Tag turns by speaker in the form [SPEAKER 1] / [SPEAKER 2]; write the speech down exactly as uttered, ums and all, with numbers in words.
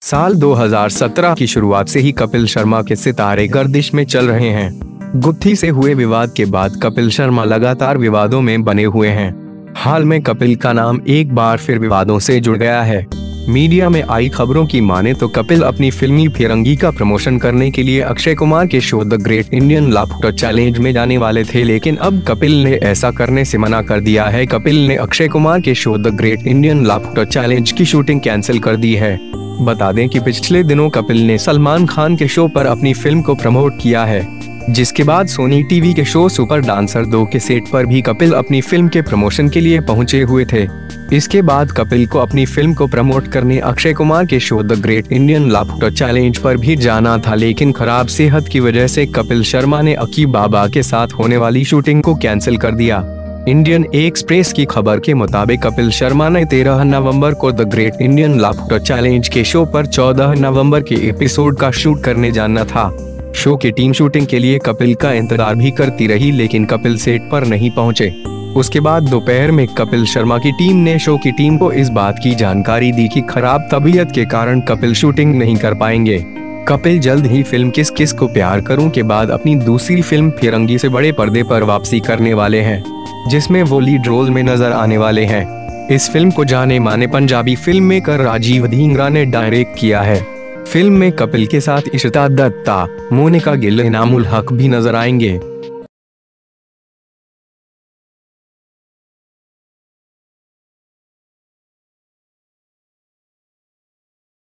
[SPEAKER 1] साल दो हज़ार सत्रह की शुरुआत से ही कपिल शर्मा के सितारे गर्दिश में चल रहे हैं। गुत्थी से हुए विवाद के बाद कपिल शर्मा लगातार विवादों में बने हुए हैं। हाल में कपिल का नाम एक बार फिर विवादों से जुड़ गया है। मीडिया में आई खबरों की माने तो कपिल अपनी फिल्मी फिरंगी का प्रमोशन करने के लिए अक्षय कुमार के show The Great Indian Laughter Challenge में जाने वाले थे, लेकिन अब कपिल ने ऐसा करने से मना कर दिया है। कपिल ने अक्षय कुमार के show The Great Indian Laughter Challenge की शूटिंग कैंसिल कर दी है। बता दें कि पिछले दिनों कपिल ने सलमान खान के शो पर अपनी फिल्म को प्रमोट किया है, जिसके बाद सोनी टीवी के शो सुपर डांसर दो के सेट पर भी कपिल अपनी फिल्म के प्रमोशन के लिए पहुंचे हुए थे। इसके बाद कपिल को अपनी फिल्म को प्रमोट करने अक्षय कुमार के show The Great Indian Laughter Challenge पर भी जाना था, लेकिन खराब सेहत की वजह से कपिल शर्मा ने अकी बाबा के साथ होने वाली शूटिंग को कैंसिल कर दिया। इंडियन एक्सप्रेस की खबर के मुताबिक कपिल शर्मा ने तेरह नवंबर को The Great Indian Laughter Challenge के शो पर चौदह नवंबर के एपिसोड का शूट करने जाना था। शो की टीम शूटिंग के लिए कपिल का इंतजार भी करती रही, लेकिन कपिल सेट पर नहीं पहुंचे। उसके बाद दोपहर में कपिल शर्मा की टीम ने शो की टीम को इस बात की जानकारी दी कि खराब तबीयत के कारण कपिल शूटिंग नहीं कर पाएंगे। कपिल जल्द ही फिल्म किस किस को प्यार करूं के बाद अपनी दूसरी फिल्म फिरंगी से बड़े पर्दे पर वापसी करने वाले हैं, जिसमें वो लीड रोल में नजर आने वाले हैं। इस फिल्म को जाने माने पंजाबी फिल्म मेकर राजीव ढींगरा ने डायरेक्ट किया है। फिल्म में कपिल के साथ इशिता दत्ता, मोनिका गिल, इनामुल हक भी नजर आएंगे।